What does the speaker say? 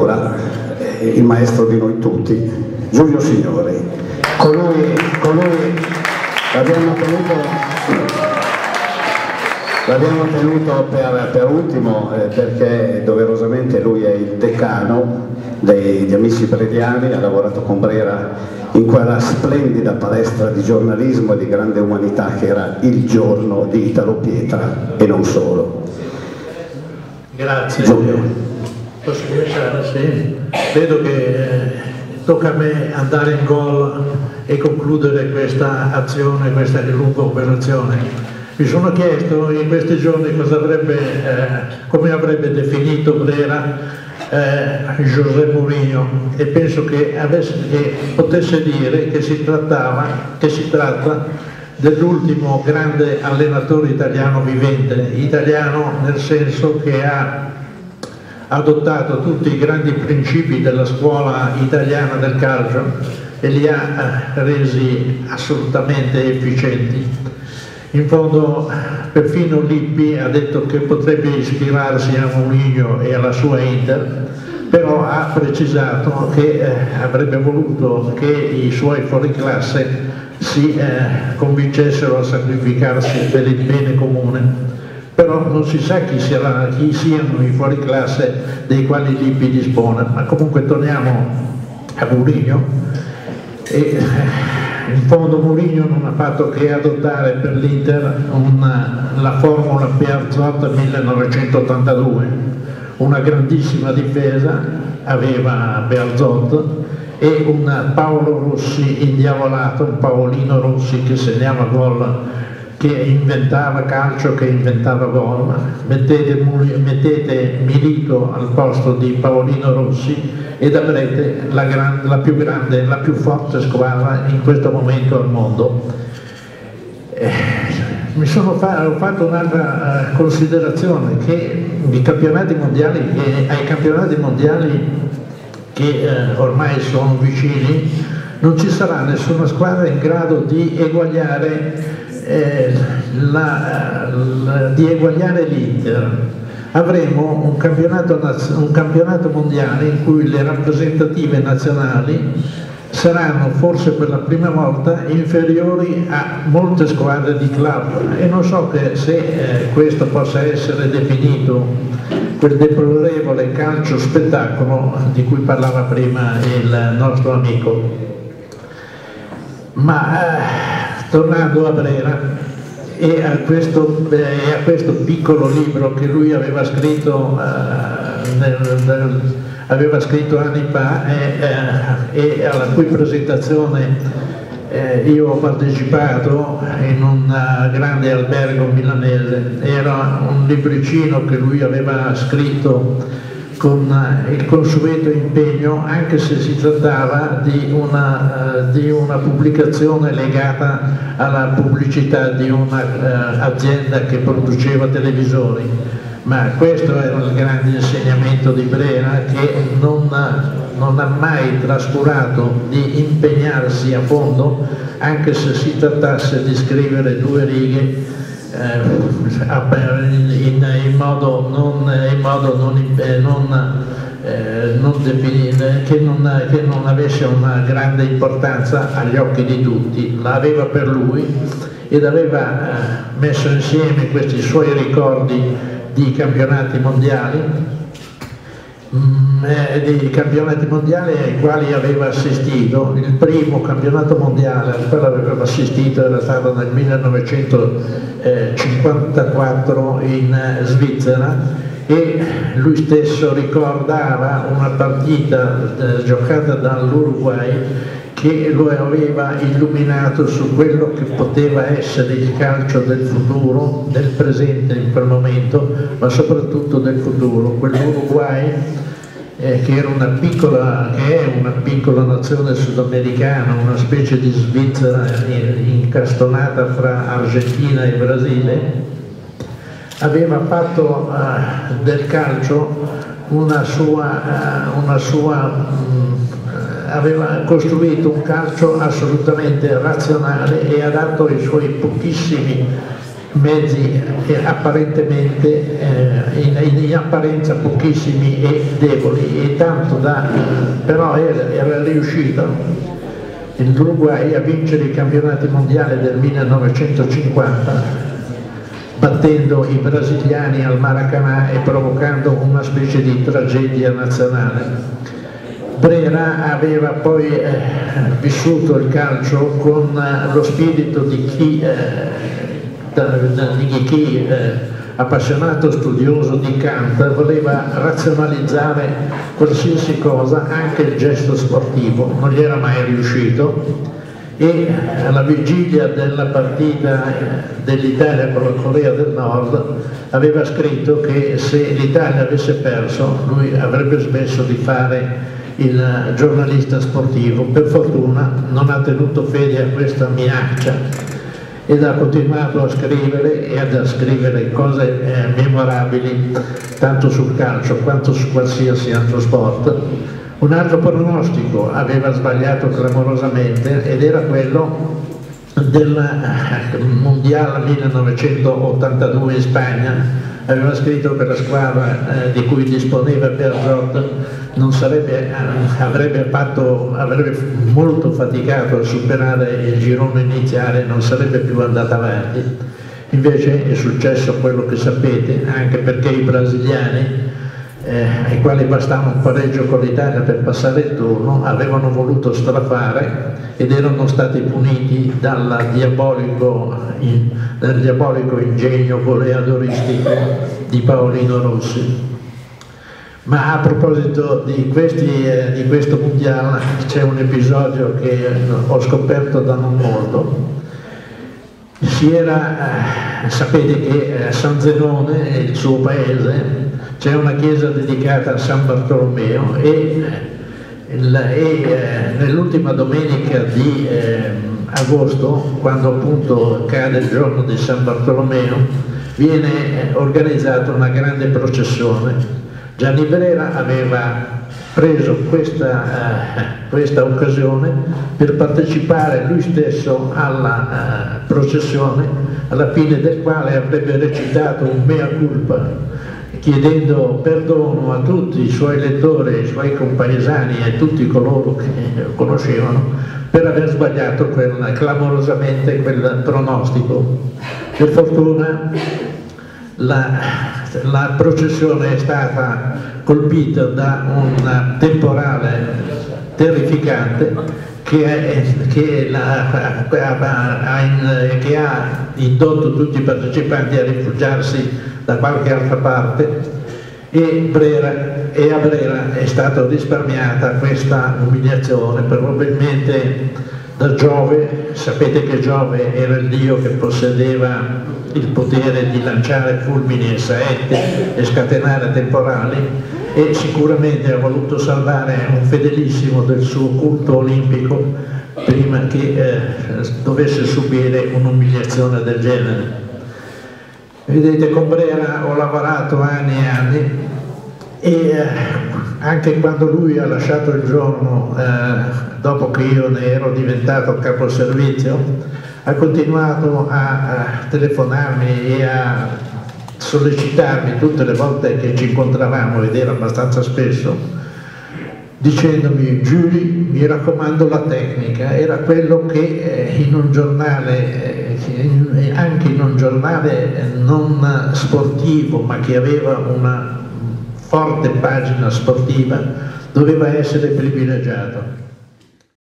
ora il maestro di noi tutti, Giulio Signori. Con lui l'abbiamo tenuto per ultimo perché doverosamente lui è il decano degli Amici Brediani, ha lavorato con Brera in quella splendida palestra di giornalismo e di grande umanità che era Il Giorno di Italo Pietra e non solo. Grazie. Giulio. Posso cominciare? Sì. Vedo che tocca a me andare in gol e concludere questa azione, questa lunga operazione. Mi sono chiesto in questi giorni cosa come avrebbe definito Brera José Mourinho, e penso che potesse dire che si tratta dell'ultimo grande allenatore italiano vivente, italiano nel senso che ha adottato tutti i grandi principi della scuola italiana del calcio e li ha resi assolutamente efficienti. In fondo perfino Lippi ha detto che potrebbe ispirarsi a Mourinho e alla sua Inter, però ha precisato che avrebbe voluto che i suoi fuoriclasse si convincessero a sacrificarsi per il bene comune. Però non si sa chi siano i fuoriclasse dei quali Lippi dispone, ma comunque torniamo a Mourinho. In fondo Mourinho non ha fatto che adottare per l'Inter la formula Bearzot 1982, una grandissima difesa, aveva Bearzot, e un Paolo Rossi indiavolato, un Paolino Rossi che segnava gol, che inventava calcio, che inventava gol. Mettete Milito al posto di Paolino Rossi ed avrete la più grande, la più forte squadra in questo momento al mondo. Ho fatto un'altra considerazione, che ai campionati mondiali che ormai sono vicini non ci sarà nessuna squadra in grado di eguagliare l'Inter. Avremo un campionato mondiale in cui le rappresentative nazionali saranno forse per la prima volta inferiori a molte squadre di club, e non so se questo possa essere definito quel deplorevole calcio spettacolo di cui parlava prima il nostro amico. Ma tornando a Brera e a questo piccolo libro che lui aveva scritto anni fa e alla cui presentazione io ho partecipato in un grande albergo milanese. Era un libricino che lui aveva scritto con il consueto impegno, anche se si trattava di una pubblicazione legata alla pubblicità di un'azienda che produceva televisori. Ma questo era il grande insegnamento di Brera, che non ha mai trascurato di impegnarsi a fondo, anche se si trattasse di scrivere 2 righe in modo che non avesse una grande importanza agli occhi di tutti. L'aveva per lui ed aveva messo insieme questi suoi ricordi di campionati mondiali ai quali aveva assistito. Il primo campionato mondiale al quale aveva assistito era stato nel 1954 in Svizzera, e lui stesso ricordava una partita giocata dall'Uruguay che lo aveva illuminato su quello che poteva essere il calcio del futuro, del presente in quel momento, ma soprattutto del futuro. Quell'Uruguay che è una piccola nazione sudamericana, una specie di Svizzera incastonata fra Argentina e Brasile, aveva fatto del calcio aveva costruito un calcio assolutamente razionale e ha dato i suoi pochissimi mezzi apparentemente, in apparenza pochissimi e deboli, e tanto da, però era riuscito l'Uruguay a vincere i campionati mondiali del 1950, battendo i brasiliani al Maracanã e provocando una specie di tragedia nazionale. Brera aveva poi vissuto il calcio con lo spirito di chi appassionato studioso di Kant voleva razionalizzare qualsiasi cosa, anche il gesto sportivo. Non gli era mai riuscito, e alla vigilia della partita dell'Italia con la Corea del Nord aveva scritto che se l'Italia avesse perso lui avrebbe smesso di fare il giornalista sportivo. Per fortuna non ha tenuto fede a questa minaccia ed ha continuato a scrivere e a scrivere cose memorabili tanto sul calcio quanto su qualsiasi altro sport. Un altro pronostico aveva sbagliato clamorosamente ed era quello del Mondiale 1982 in Spagna. Aveva scritto che la squadra di cui disponeva Bergerac non avrebbe molto faticato a superare il girone iniziale, non sarebbe più andata avanti. Invece è successo quello che sapete, anche perché i brasiliani, ai quali bastava un pareggio con l'Italia per passare il turno, avevano voluto strafare ed erano stati puniti dal diabolico ingegno goleadoristico di Paolino Rossi. Ma a proposito di questo mondiale c'è un episodio che ho scoperto da non molto. Sapete che a San Zenone, il suo paese, c'è una chiesa dedicata a San Bartolomeo e nell'ultima domenica di agosto, quando appunto cade il giorno di San Bartolomeo, viene organizzata una grande processione. Gianni Brera aveva preso questa occasione per partecipare lui stesso alla processione, alla fine del quale avrebbe recitato un mea culpa, chiedendo perdono a tutti i suoi lettori, i suoi compaesani e tutti coloro che conoscevano per aver sbagliato clamorosamente quel pronostico. Per fortuna la processione è stata colpita da un temporale terrificante che ha indotto tutti i partecipanti a rifugiarsi da qualche altra parte, e a Brera è stata risparmiata questa umiliazione, probabilmente da Giove. Sapete che Giove era il dio che possedeva il potere di lanciare fulmini e saette e scatenare temporali, e sicuramente ha voluto salvare un fedelissimo del suo culto olimpico prima che dovesse subire un'umiliazione del genere. Vedete, con Brera ho lavorato anni e anni, e anche quando lui ha lasciato il giorno, dopo che io ne ero diventato capo servizio, ha continuato a telefonarmi e a sollecitarmi tutte le volte che ci incontravamo, ed era abbastanza spesso, dicendomi: Giuli, mi raccomando la tecnica. Era quello che in un giornale, anche in un giornale non sportivo, ma che aveva una forte pagina sportiva, doveva essere privilegiato.